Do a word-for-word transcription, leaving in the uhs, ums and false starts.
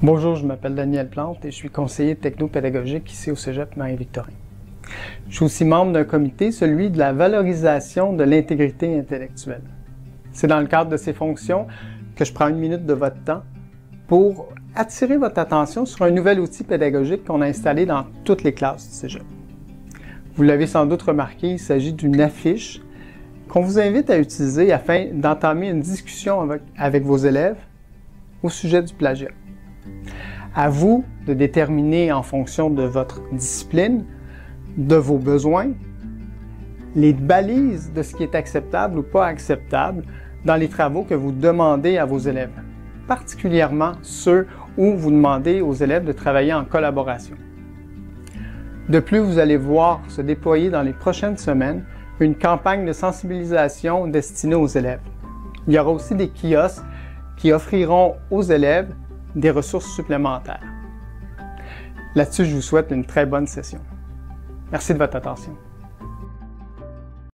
Bonjour, je m'appelle Daniel Plante et je suis conseiller technopédagogique ici au Cégep Marie-Victorin. Je suis aussi membre d'un comité, celui de la valorisation de l'intégrité intellectuelle. C'est dans le cadre de ces fonctions que je prends une minute de votre temps pour attirer votre attention sur un nouvel outil pédagogique qu'on a installé dans toutes les classes du Cégep. Vous l'avez sans doute remarqué, il s'agit d'une affiche qu'on vous invite à utiliser afin d'entamer une discussion avec, avec vos élèves au sujet du plagiat. À vous de déterminer en fonction de votre discipline, de vos besoins, les balises de ce qui est acceptable ou pas acceptable dans les travaux que vous demandez à vos élèves, particulièrement ceux où vous demandez aux élèves de travailler en collaboration. De plus, vous allez voir se déployer dans les prochaines semaines une campagne de sensibilisation destinée aux élèves. Il y aura aussi des kiosques qui offriront aux élèves des ressources supplémentaires. Là-dessus, je vous souhaite une très bonne session. Merci de votre attention.